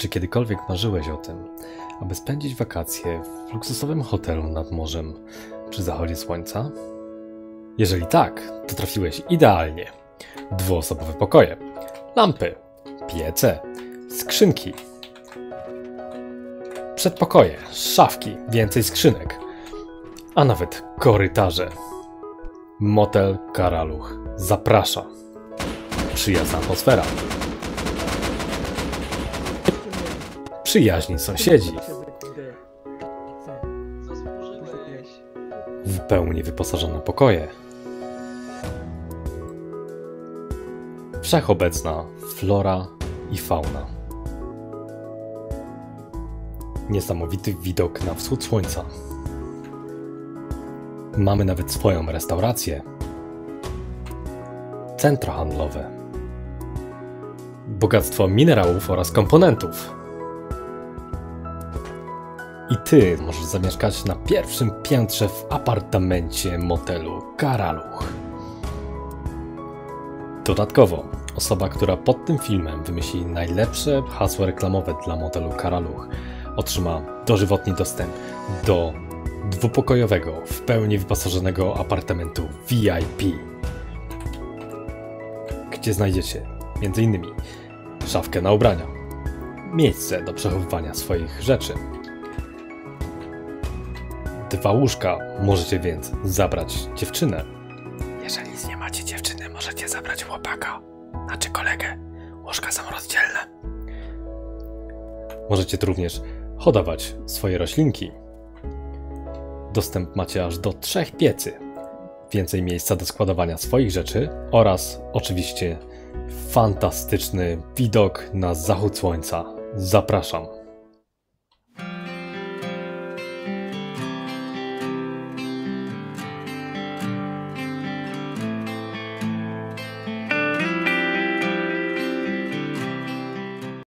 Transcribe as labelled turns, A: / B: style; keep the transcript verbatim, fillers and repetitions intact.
A: Czy kiedykolwiek marzyłeś o tym, aby spędzić wakacje w luksusowym hotelu nad morzem przy zachodzie słońca? Jeżeli tak, to trafiłeś idealnie. Dwuosobowe pokoje, lampy, piece, skrzynki, przedpokoje, szafki, więcej skrzynek, a nawet korytarze. Motel Karaluch zaprasza. Przyjazna atmosfera. Przyjaźni sąsiedzi. W pełni wyposażone pokoje. Wszechobecna flora i fauna. Niesamowity widok na wschód słońca. Mamy nawet swoją restaurację. Centra handlowe. Bogactwo minerałów oraz komponentów. I ty możesz zamieszkać na pierwszym piętrze w apartamencie motelu Karaluch. Dodatkowo, osoba, która pod tym filmem wymyśli najlepsze hasło reklamowe dla motelu Karaluch, otrzyma dożywotni dostęp do dwupokojowego, w pełni wyposażonego apartamentu V I P, gdzie znajdziecie między innymi szafkę na ubrania, miejsce do przechowywania swoich rzeczy, dwa łóżka, możecie więc zabrać dziewczynę. Jeżeli nie macie dziewczyny, możecie zabrać chłopaka, znaczy kolegę. Łóżka są rozdzielne. Możecie tu również hodować swoje roślinki. Dostęp macie aż do trzech piecy. Więcej miejsca do składowania swoich rzeczy oraz oczywiście fantastyczny widok na zachód słońca. Zapraszam.